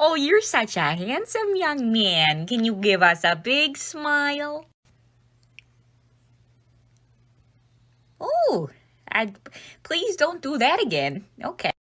Oh, you're such a handsome young man. Can you give us a big smile? Oh, please don't do that again. Okay.